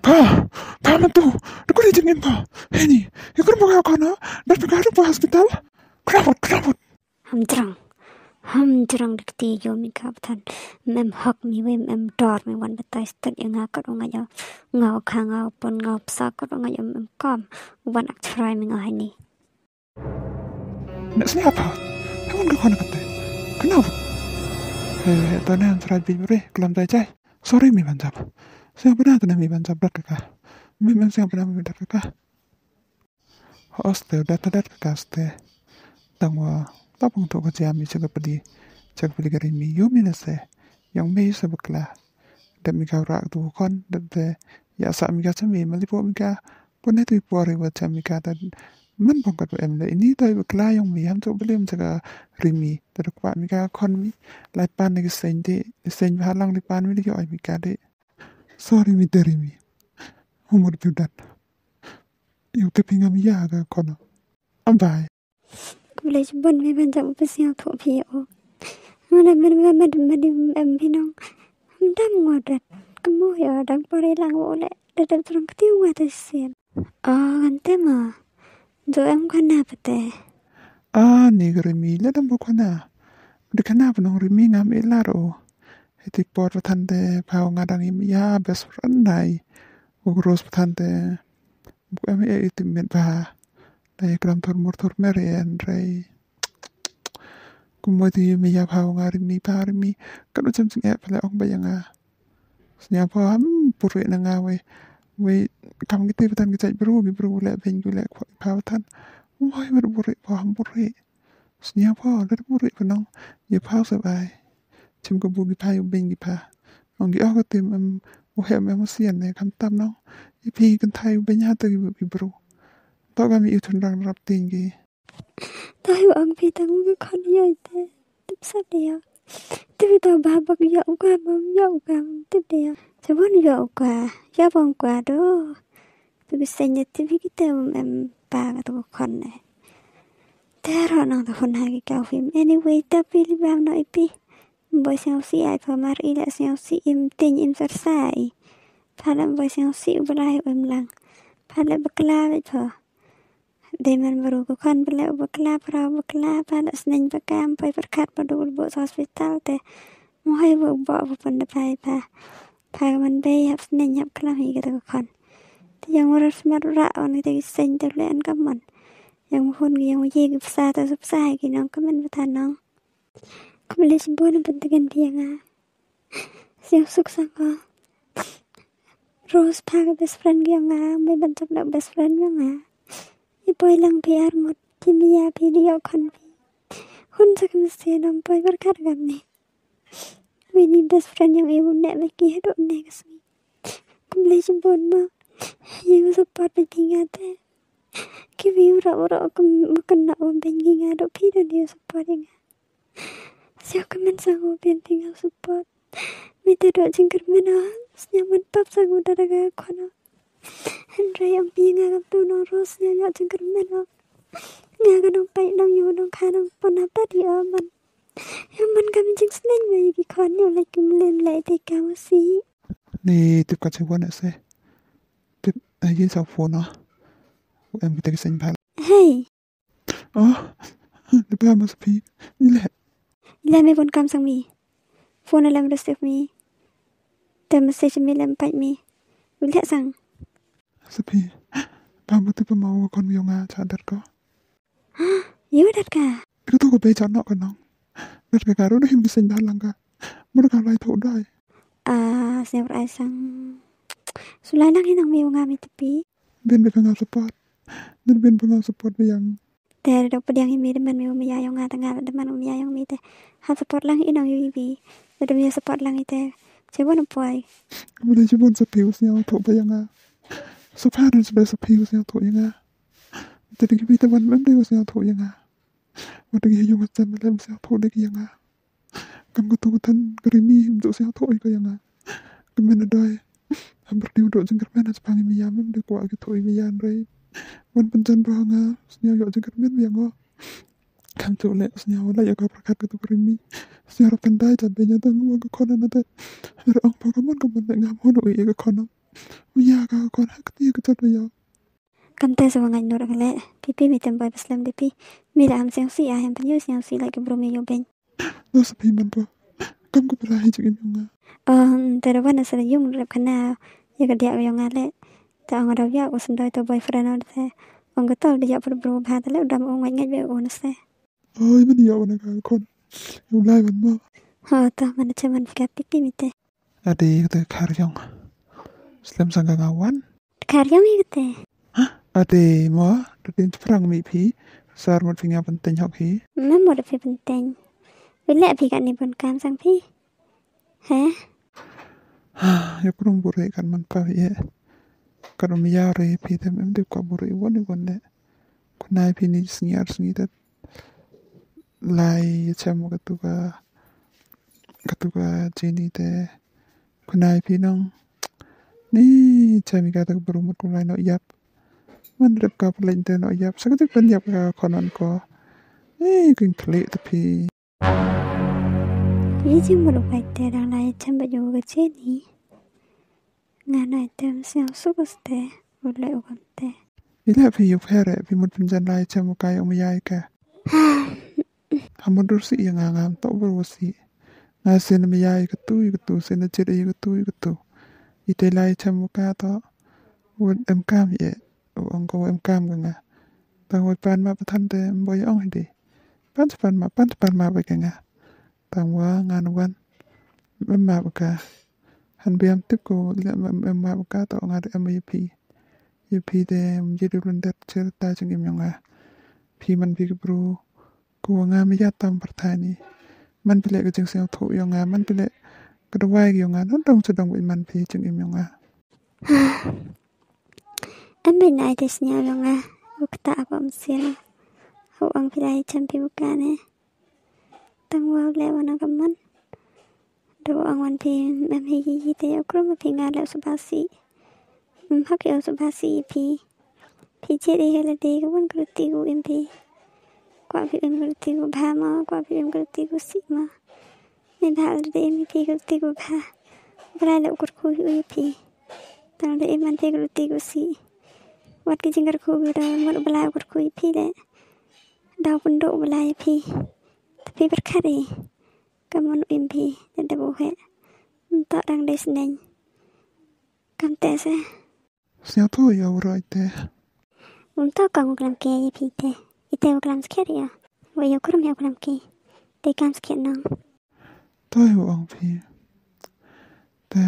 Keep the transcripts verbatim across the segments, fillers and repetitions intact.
Pa, paano to? Nakulitingin pa. Henny, ikut mo ako na? Napagano pa hospital? Krabot, krabot. Hamdrang. Hamdrang dikti yo mi kaptan. Mem hak mi wem em dor mi wan betai stet yang ngakot ngayo. Ngau ka ngau pon ngau psakot ngayo mem kam. Wan ak try mi ngai ni. Nak siapa? Kamu nggak kena kata. Kenapa? Eh, tanya yang serat bibir, kelam tajai. Sorry mi bancap. Siapa pernah tanya mi bancap dat kakak. Memang siapa pernah mi dat kakak. Hoste, dat dat kakak hoste. Tangwa, tapong to kerja mi jaga pedi, jaga pedi kari mi yo mi nase. Yang mi sebeklah. Dan mi kau rak tu kon, dan de ya sa mi kata mi malipo mi ka. Pun itu ipore buat mi kata. Man pangkat wa em le ini tai bekla yang mi ham to belum jaga rimi ter kwa mi ka kon mi lai pan ni sen de sen halang li pan mi yo ai mi ka de sorry mi dari mi umur biudat yo te pinga mi ya ga kono ambai Boleh jemput mi banjak upasnya tu pi o. Mana mana mana mana em pinong. Mendam ngodat. Kamu ya dang pore lang oleh. Dadap terang ketiu ngata sen. Ah, kante mah. Do em kana pate. Ah, ni rimi le dam bokona. De kana penong rimi ngam elaro. Heti por tante pau ngadang im ya best friend nai. Ugros tante. Bu em e itimet ba. Dai kram tor mur tor mere en rei. Kumodi mi ya pau ngari mi par mi. Kadu jam sing e pale ong bayanga. Snya pa ham purwe na ngawe. We kam kita betan kita beru bi beru le ben gule pau tan. Wai beru buri pa ham buri. Snya pa le buri penong. Ye pau sa bai. Chim ko bu bi pa yu ben gi pa. Ong gi aw tim am wo hem am sian ne kam tam no. Ye pi kan thai ben ya ta bi beru. To ga mi utun rang rap tinggi. Tahu ang pitang mo kon yo ite. Tip sa dia. Tip ta ba ba ya uka ba ya uka tip dia. Sebon ya uka. Ya bang kwa do. Tu bisa nyeti kita em pa tu kon ne. Tero nang tu kon hagi kau film. Anyway tapi li bam no ipi. Boy siang si ai pa mar ila siang si im tin im sersai. Palam boy siang si ulai em lang. Palam bekla pa. Deman baru ko kan bela bekla pra bekla pada senin bekam pai perkat padul bo hospital te. Mohai bo bo pun pai pa. Pai man be hap senin hap kala hi kita kan. Yang orang smart ra on kita sen te len kaman. Yang mohon yang ye gi sa ta sub sa gi nong kaman betan nong. Kembali sembun pentegan pianga. Siang suk sangka. Rose paga best friend gi nga, may bantak na best friend nga. Ipoy lang biar mo timia video kan bi. Hun sa kamasi nam poy berkat kami. Winnie best friend yang ibu nek lagi hidup nek kasmi. Kembali sembun mo. Yang support lagi ngate. Kiwi ura ura kum makan nak umbeng ngado pida dia support yang. Siapa kemen sangu ben tinggal support. Mita dok jingkir mena. Senyaman pap sangu daraga kono. Henry ang pinga kam tu nong ros nya ya jengker meno. Nya ka nong pai nong yu nong ka nong pon apa di aman. Yang man kami jeng seneng mai ki kon yo lai kum len lai te ka si. Ni tip kat sewan se. Tip ayin sa phone ah. Em kita kisah pal. Hey. Oh. Lepas mas pi. Ile. Ile me pon kam sang mi. Phone lam restif mi. Te message mi lam pai mi. Ile sang. Sepi, kamu tu pemau kon yung nga cadar ko. Yo dat ka. Itu tu ko be chanok kanong. Ber ka karo na hindi sen dalang ka. Mura ka lai thau dai. Ah, siap ai sang. Sulai lang hinang mi nga mi tepi. Ben be pengau support. Dan ben pengau support be yang. Ter dok pediang mi deman mi mi ya yang nga tengah deman mi ya yang mi te. Ha support lang inang yu bi. Dedo mi support lang ite. Cebon poy. Boleh jebon sepi usnya thau be yang nga. Sepadan sebelah sepi usnya thau yang nga. Jadi kita ban mem de usnya thau yang nga. Wada gi yung jam lem usnya thau de yang nga. Kam ko tu tan grimi untuk usnya thau ko yang nga. Kemen dai. Hampir di udok jengker men sepangi mi ya mem de ko agi thau mi yan rei. Wan penjan ba nga usnya yo jengker men yang nga. Kam tu le usnya wala ya ko perkat ko tu grimi. Usnya rap tandai jam be nya tang wa ko konan ate. Ero ang pagaman ko men ngam hono i ko konan. Mia ka kon hak ti ka tot yo. Kam te sa ngai nur gale. Pipi mi tem boy paslam pipi. Mi ram siang si a hem penyu siang si like bro mi yo ben. No sa pi man po. Kam ko pra hi jing yung. Um te rawan sa yung rap kana ya ka dia yo ngale. Ta ang raw ya ko sandai to boyfriend or te. Ang gatol dia per bro ba ta le dam ong ngai ngai be on se. Oi man yo na ka kon. Yung lai man mo. Ha ta man che man fika pipi mi te. Ade ka khar yung. Slam sang ngawan. Kar yang mi te. Ade mo tu tin prang mi phi. Sar mot finga penting hok hi. Mam mo de pi penting. Wile pi kan ni pun kam sang pi. Ha? Ya kurang bure kan man ka ye. Kan mi ya re phi tem em de ko bure won won ne. Kunai phi ni sniar sni dat. Lai cham ka tu ka ka tu ka jini te. Kunai phi nong. Ni chami ka tak buru mut kulai no yap. Man rep ka pulain te no yap. Sakatik pan yap ka konon ko. Eh kin klik tapi. Yi jing mo lo pai te dang lai cham ba yo ga che ni. Nga nai tem siang su ko ste. Wile o kam te. Ila phi yu phere phi mut pinjan lai cham ka yo mi yai ka. Hamudur si yang ngam to buru si. Nga sen mi yai ka tu ka tu sen na chiri ka tu ka tu. Ite lai cham ka to. Won em kam ye. Ông cô em cam cả ngà. Tao ngồi pan mà thân te boy ong đi. Pan pan mà pan pan mà vậy cả ngà. Tao qua ngan wan. Em mà cả. Han biam tiếp cô em mà cả tao ngà em y pi. Y pi de jadi luôn dat cerita jeung em yang ngà. Pi man pi bro. Cô ngà mi ya tam pertani. Man pile ke jeung sel tho yang ngà man pile. Kedawai yang ngà non dong sedong man pi jeung em yang ngà. Em bên này thì nhau luôn à. Buk ta bom sia. Hậu ang pilai champi bukan eh. Tang wow lewa na kaman. Do ang wan pi em hi hi te okro ma pi ngale subasi. Em hak yo subasi pi. Pi jeri hele de kawan kruti gu em pi. Kwa pi em kruti gu bha ma, kwa pi em kruti gu si ma. Em bha de em pi kruti gu bha. Bra le okor khu yu pi. Tang de em man pi kruti gu si. Wat ki jinggar ku bi dah mod belai kur ku pi le dah pun dok belai pi tapi berkari kamu im pi jadi buhe untuk dang des neng kam te se Sel tho ya ura ite. untuk kamu kelam ke pi te ite kelam sekian ya wa yo kurum ya kelam ke te kam sekian nang Toi ong pi. Te.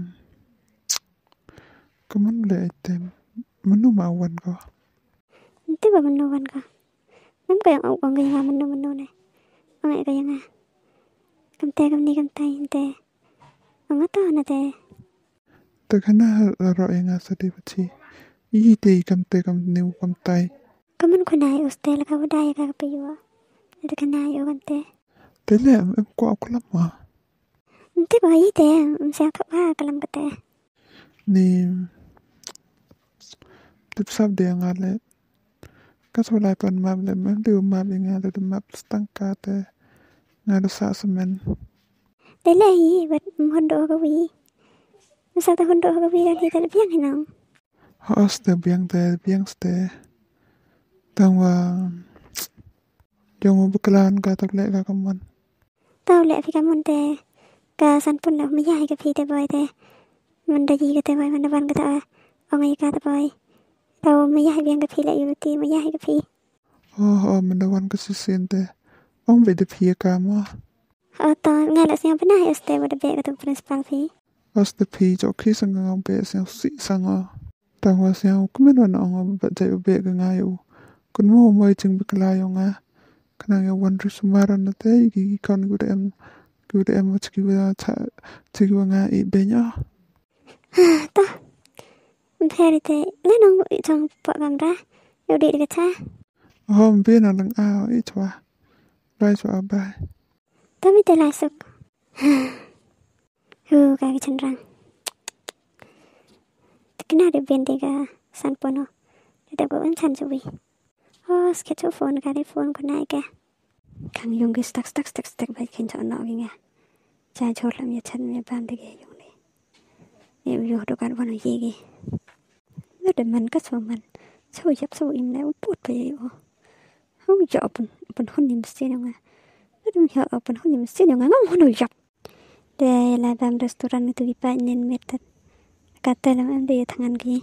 Kaman le ite. Menu mawan ko. Nanti ba menuan ka mem ka yang ang gaya menu menu ne ang ka yang kam te kam ni kam tai te ang ta na te Te kana ro yang asa de pachi. I te kam te kam new kam tai. kaman kunai ustel ka wadai ka piwa ada kanai o kan te Te le em ko aku lama. Nanti ba ite siya ka ba kalam ka te Ni Tip sab de yang ale. Kas walai pan map le mem de map yang ale de map stangka te. Ngado sa semen. Đấy là gì? Vật hondo ka wi. Sao ta hondo ka wi kan hita biang hinang. Haas te biang te biang ste. Tang wa. Jong mo bakalan ka tak le ka kaman. Tao lẹ phi kamon te. Ka san pun na mi yai ka phi te boy te. Man da ji ka te boy man da ban ka ta. Ongai ka ta boy. Tao mi yai biang ka phi le yu ti mi yai ka phi. Oh oh mendawan ka sisin te. Ong be de phi ka mo. Oh ta ngai la siang pernah ya ste wada be ka tu principal phi. As the phi jo ki sang ngam be sang si sang a. Tang wa sang kumen wan ong ba jai be ka ngayo. Kun mo mo jing bakla yo nga. Kana ya wan ru sumara na te gi kon gu em gu em chi wa cha chi wa nga i be nya. Ta. Phê te le nong trong po kamera. Yo di ka cha. Oh be na lang a i chwa. Bai chwa ba. Ta mi te lai suk. Hu ka ki chan rang. Kena de ben de ka san pono. De ko an chan chuwi. Oh sketch phone ka de phone ko nai ka. Kang yung ki stak stak stak stak bai kin cha no gi nga. Cha chor lam ya chan me ban de ge yung ni. Nếu vô đồ cạn bọn gì kì. Nó để mình cắt vào mình. Sao dập sao im lại bút vậy ô. Không dọ bọn bọn hôn niệm xí nào ngà. Nó đừng hiểu bọn hôn niệm xí nào ngà ngắm hôn nổi dập. Để là đam restaurant itu kita nên mệt thật. Kata làm em đi thằng ăn kì.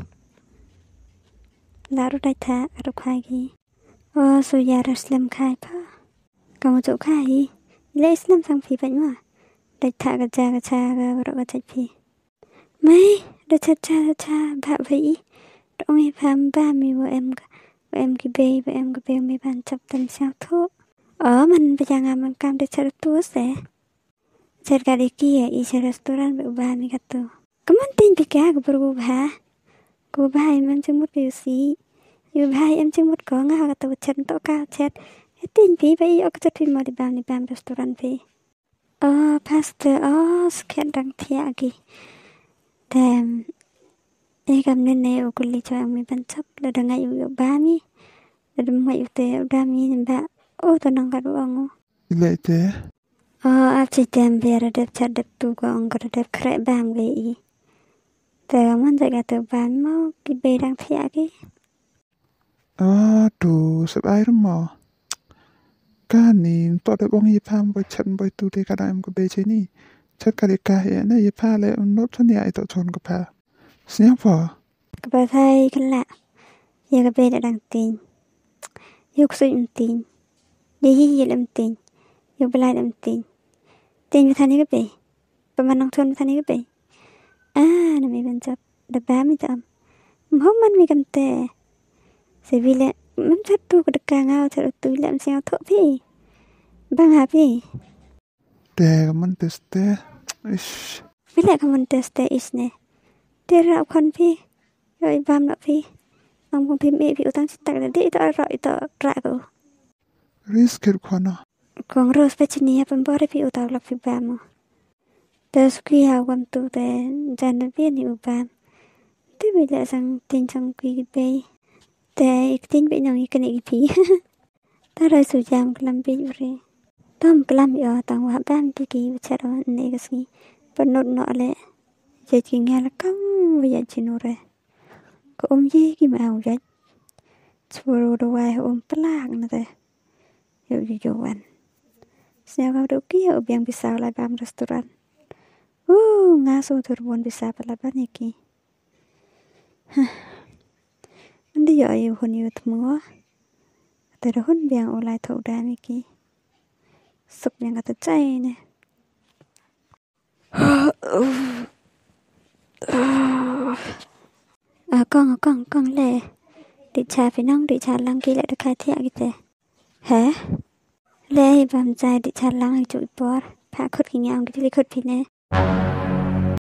Lalu dah tak ada khai. Oh, so ya Islam khai pa. Kamu tu khai. Ile Islam sang phi banyak mah. Dah tak kerja kerja kerja kerja phi. Mai, dah kerja kerja bak phi. Dong ni pam ba mi wa em wa em ki be wa em ki be mi ban chap tan sao thu. Ở mình bây giờ ngam cam để chơi tu sẽ. Chơi cái đi kia, i chơi restoran be ba mi katu. Kaman tin pika ko berubah. Cô ba em em chung một điều gì. Yêu ba em chung một có ngà tàu chân tàu cao chết. Tin phí vậy ở cái chất phim mà đi bám đi bám restaurant phí. Ờ, pastor, ờ, sketch đăng thịa kì. Thèm, em cầm nên nè ở cùng lý cho em mình bắn chấp là đằng ngày yêu ba mi. Là đằng ngày yêu tế ở đa mi nên ba. Ô, tao nâng cả đồ ông ô. Ile te. Ờ, áp chỉ tem bia ra đẹp chát đẹp tu của ông có đẹp khỏe bám vậy. Tờ mình dạy cả tờ bán mau cái bê đăng thịa kì. Aduh, sebaik rumah. Kan ni, tak ada bang ipam boy chat boy tu de kada em ko beje ni. Chat kali kah ya na ipa le not tu ni ai to chon ko pa. Siapa? Cái bà thầy cái lạ. Giờ cái bê đã đăng tin. Yêu sự im tin. Đi hi hi làm tin. Yêu bà lại làm tin. Tin với thằng này cái bê. Bà mà nông thôn với thằng này cái bê. À, nó mới bên chấp. Đã bá mới tâm. Không mình mới cầm tệ. Sẽ vì lẽ mình chắc tu có được càng ngao thật tu làm sao thọ phí. Bằng hả phí. Để mình teste. Ish. Vì lẽ không mình teste is nè. Để rạo con phí. Rồi bám nọ phí. Ông không phí mẹ phí utang chích tạc là đi tỏ rọi tỏ rạ cổ. Risk khwana. Còn rose bê chân nhé bằng bó phí utang lọc phí bám. Tớ suy hào quam tu tè dàn đơn viên hiệu bám. Thế vì lẽ rằng tin trong quý bê. Tè tin bị nông cái này phí. Ta rồi sử dụng cái làm bị rồi. Tom cái làm ở tầng hoa ban thì kỳ vật chất đó này cái gì. Vẫn nốt nọ lệ. Giờ chỉ nghe là cong bây giờ chỉ nốt rồi. Có ôm gì cái mà áo vậy. Rồi đồ ai ôm plak nữa thế. Hiểu gì chỗ ăn. Sao kau đâu kia ở biang bisa lại bam restoran. Uh, ngaso turbuan bisa palaban ya ki. Andi yo ayo hon yo tmua. Tara hon biang olai thau da mi ki. Suk yang kata cai ne. À con con con lệ. Đi trà phải nong đi trà lăng kia lại được khai thiện cái thế. Hả? Lệ bàm dài đi trà lăng hay chụi bó. Phá khốt kinh nhau cái lý khốt phí nè.